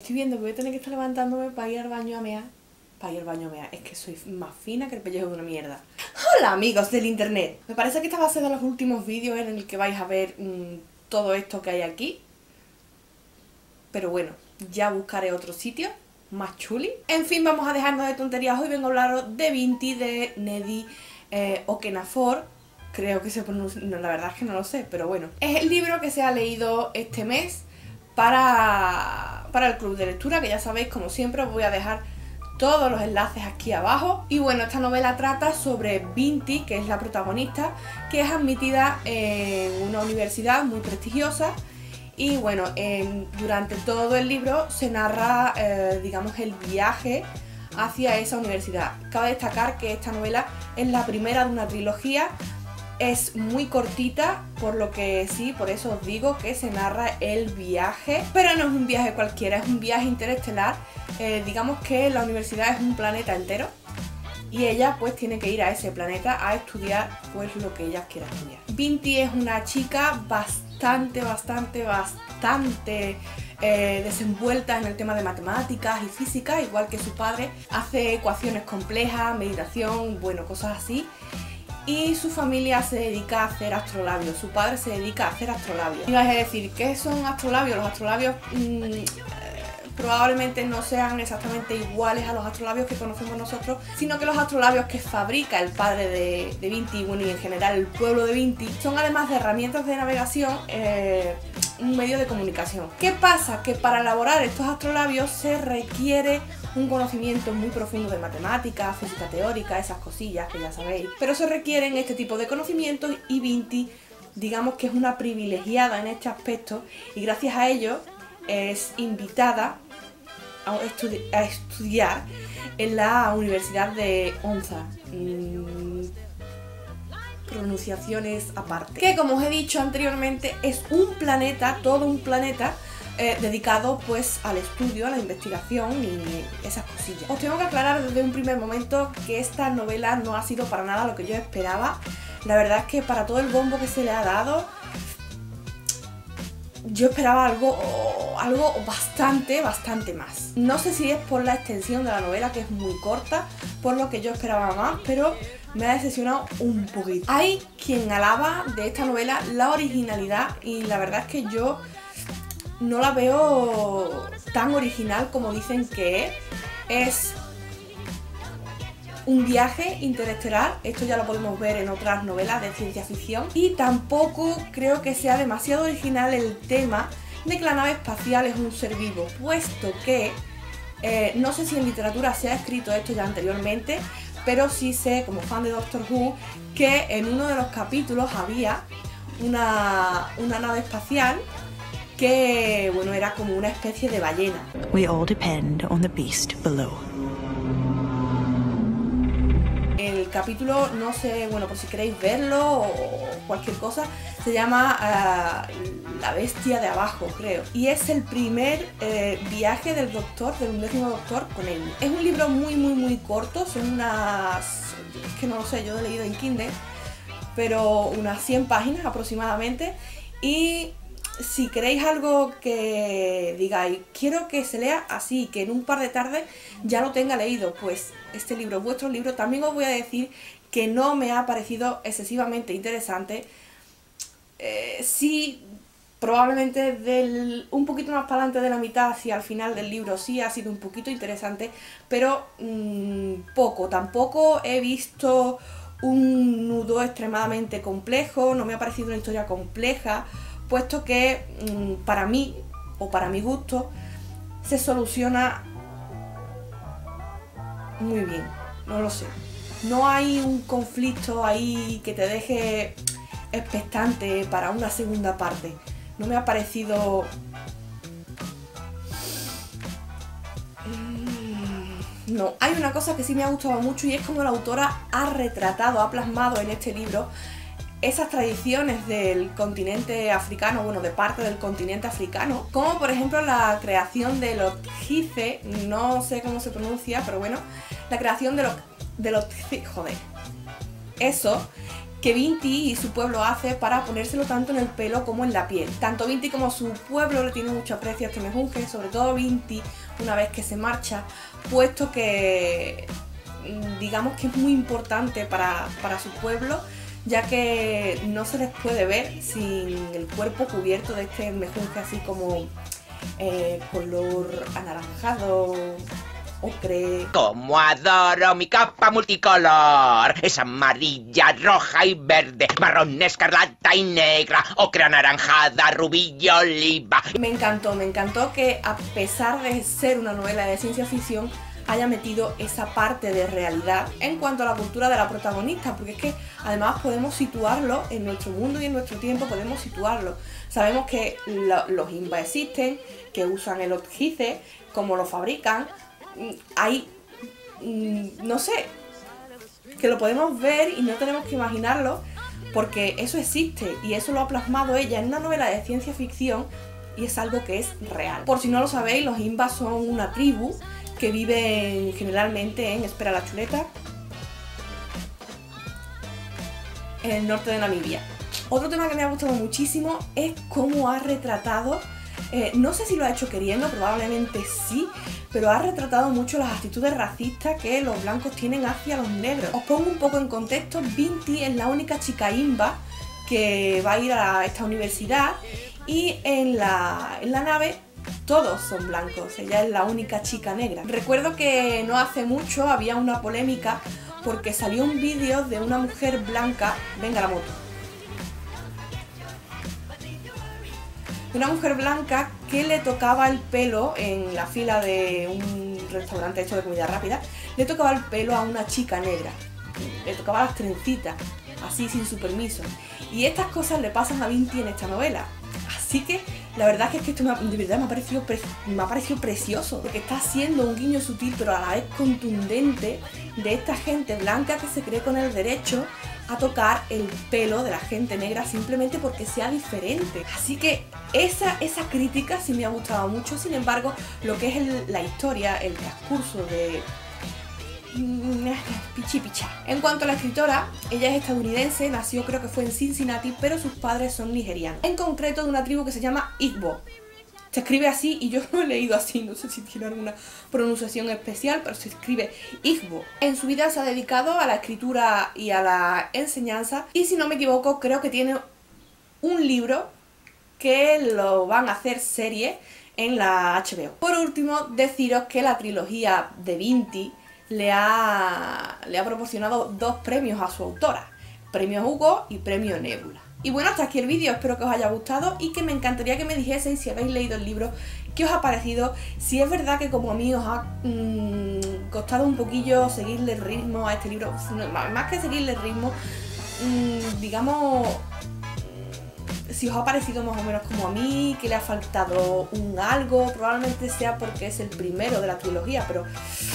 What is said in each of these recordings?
Estoy viendo que voy a tener que estar levantándome para ir al baño a mear. Para ir al baño a mear. Es que soy más fina que el pellejo de una mierda. Hola amigos del internet. Me parece que este va a ser de los últimos vídeos en el que vais a ver todo esto que hay aquí. Pero bueno, ya buscaré otro sitio más chuli. En fin, vamos a dejarnos de tonterías. Hoy vengo a hablaros de Vinti, de Nnedi Okorafor. Creo que se pronuncia... No, la verdad es que no lo sé, pero bueno. Es el libro que se ha leído este mes para el club de lectura, que ya sabéis, como siempre, os voy a dejar todos los enlaces aquí abajo. Y bueno, esta novela trata sobre Vinti, que es la protagonista, que es admitida en una universidad muy prestigiosa. Y bueno, durante todo el libro se narra, digamos, el viaje hacia esa universidad. Cabe destacar que esta novela es la primera de una trilogía. Es muy cortita, por lo que sí, por eso os digo que se narra el viaje. Pero no es un viaje cualquiera, es un viaje interestelar. Digamos que la universidad es un planeta entero y ella pues tiene que ir a ese planeta a estudiar pues lo que ella quiera estudiar. Vinti es una chica bastante desenvuelta en el tema de matemáticas y física, igual que su padre. Hace ecuaciones complejas, meditación, bueno, cosas así. Y su familia se dedica a hacer astrolabios, su padre se dedica a hacer astrolabios. Y vais a decir, ¿qué son astrolabios? Los astrolabios probablemente no sean exactamente iguales a los astrolabios que conocemos nosotros, sino que los astrolabios que fabrica el padre de Vinti, bueno, y en general el pueblo de Vinti, son además de herramientas de navegación, un medio de comunicación. ¿Qué pasa? Que para elaborar estos astrolabios se requiere un conocimiento muy profundo de matemáticas, física teórica, esas cosillas que ya sabéis. Pero se requieren este tipo de conocimientos y Vinti, digamos que es una privilegiada en este aspecto, y gracias a ello es invitada a estudiar en la Universidad de Onza. Pronunciaciones aparte. Que, como os he dicho anteriormente, es un planeta, todo un planeta, dedicado pues al estudio, a la investigación y esas cosillas. Os tengo que aclarar desde un primer momento que esta novela no ha sido para nada lo que yo esperaba. La verdad es que para todo el bombo que se le ha dado, yo esperaba algo bastante más. No sé si es por la extensión de la novela, que es muy corta, por lo que yo esperaba más, pero me ha decepcionado un poquito. Hay quien alaba de esta novela la originalidad y la verdad es que yo no la veo tan original como dicen que es. Es un viaje interestelar, esto ya lo podemos ver en otras novelas de ciencia ficción, y tampoco creo que sea demasiado original el tema de que la nave espacial es un ser vivo, puesto que no sé si en literatura se ha escrito esto ya anteriormente, pero sí sé, como fan de Doctor Who, que en uno de los capítulos había una nave espacial que, bueno, era como una especie de ballena. We all depend on the beast below. El capítulo, no sé, bueno, por si queréis verlo o cualquier cosa, se llama La bestia de abajo, creo. Y es el primer viaje del Doctor, del 11º Doctor, con él. Es un libro muy corto, son unas... es que no lo sé, yo lo he leído en Kindle, pero unas 100 páginas aproximadamente. Y si queréis algo que digáis, quiero que se lea así, que en un par de tardes ya lo tenga leído, pues este libro es vuestro libro. También os voy a decir que no me ha parecido excesivamente interesante. Sí, probablemente un poquito más para adelante de la mitad hacia el final del libro sí ha sido un poquito interesante, pero poco. Tampoco he visto un nudo extremadamente complejo, no me ha parecido una historia compleja, puesto que para mí, o para mi gusto, se soluciona muy bien, no lo sé. No hay un conflicto ahí que te deje expectante para una segunda parte. No me ha parecido... No, hay una cosa que sí me ha gustado mucho y es como la autora ha retratado, ha plasmado en este libro esas tradiciones del continente africano, bueno, de parte del continente africano, como por ejemplo la creación de los jice, no sé cómo se pronuncia, pero bueno, la creación de los joder, eso, que Vinti y su pueblo hace para ponérselo tanto en el pelo como en la piel. Tanto Vinti como su pueblo le tienen mucho aprecio a este mejunje, sobre todo Vinti una vez que se marcha, puesto que digamos que es muy importante para su pueblo, ya que no se les puede ver sin el cuerpo cubierto de este mejunje así como color anaranjado, ocre. Como adoro mi capa multicolor. Es amarilla, roja y verde, marrón, escarlata y negra, ocre, anaranjada, rubí y oliva. Me encantó que a pesar de ser una novela de ciencia ficción haya metido esa parte de realidad en cuanto a la cultura de la protagonista, porque es que además podemos situarlo en nuestro mundo y en nuestro tiempo, podemos situarlo. Sabemos que los Imba existen, que usan el Otjice, cómo lo fabrican, hay, no sé, que lo podemos ver y no tenemos que imaginarlo, porque eso existe y eso lo ha plasmado ella en una novela de ciencia ficción y es algo que es real. Por si no lo sabéis, los Imba son una tribu que viven generalmente en, espera la chuleta, en el norte de Namibia. Otro tema que me ha gustado muchísimo es cómo ha retratado, no sé si lo ha hecho queriendo, probablemente sí, pero ha retratado mucho las actitudes racistas que los blancos tienen hacia los negros. Os pongo un poco en contexto, Vinti es la única chica Imba que va a ir a esta universidad y en la nave todos son blancos, ella es la única chica negra. Recuerdo que no hace mucho había una polémica porque salió un vídeo de una mujer blanca, venga la moto, de una mujer blanca que le tocaba el pelo en la fila de un restaurante hecho de comida rápida, le tocaba el pelo a una chica negra, le tocaba las trencitas, así sin su permiso. Y estas cosas le pasan a Vinti en esta novela. Así que la verdad es que esto de verdad me ha parecido precioso, porque está haciendo un guiño sutil pero a la vez contundente de esta gente blanca que se cree con el derecho a tocar el pelo de la gente negra simplemente porque sea diferente. Así que esa crítica sí me ha gustado mucho. Sin embargo, lo que es la historia, el transcurso de pichipicha. En cuanto a la escritora, ella es estadounidense, nació creo que fue en Cincinnati, pero sus padres son nigerianos. En concreto de una tribu que se llama Igbo. Se escribe así y yo no he leído así, no sé si tiene alguna pronunciación especial, pero se escribe Igbo. En su vida se ha dedicado a la escritura y a la enseñanza y si no me equivoco creo que tiene un libro que lo van a hacer serie en la HBO. Por último, deciros que la trilogía de Vinti le ha proporcionado 2 premios a su autora, premio Hugo y premio Nebula. Y bueno, hasta aquí el vídeo, espero que os haya gustado y que me encantaría que me dijeseis si habéis leído el libro, qué os ha parecido, si es verdad que como a mí os ha costado un poquillo seguirle el ritmo a este libro, más que seguirle el ritmo, digamos, si os ha parecido más o menos como a mí, que le ha faltado un algo, probablemente sea porque es el primero de la trilogía, pero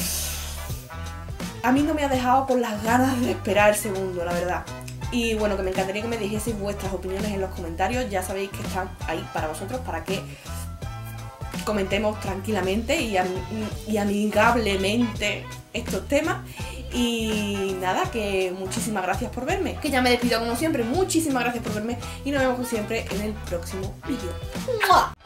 a mí no me ha dejado con las ganas de esperar el segundo, la verdad. Y bueno, que me encantaría que me dijeseis vuestras opiniones en los comentarios. Ya sabéis que están ahí para vosotros, para que comentemos tranquilamente y amigablemente estos temas. Y nada, que muchísimas gracias por verme. Que ya me despido como siempre, muchísimas gracias por verme y nos vemos como siempre en el próximo vídeo. ¡Mua!